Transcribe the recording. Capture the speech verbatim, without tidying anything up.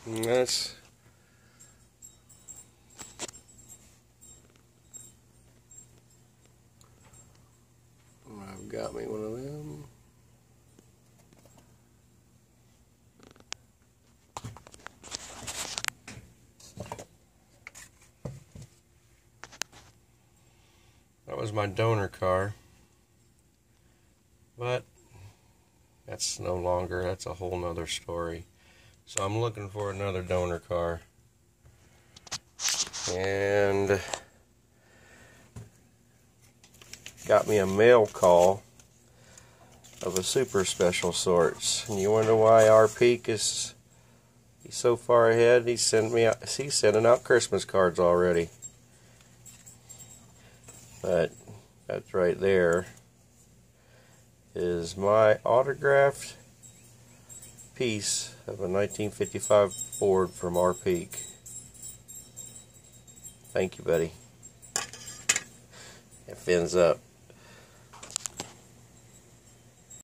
And that's I've got me one of them. That was my donor car, but that's no longer, that's a whole nother story. So I'm looking for another donor car, and got me a mail call of a super special sorts. And you wonder why rpeek is he's so far ahead? He sent me out, he's sending out Christmas cards already. But that's right there is my autographed piece of a nineteen fifty-five Ford from rpeek. Thank you, buddy. It fins up.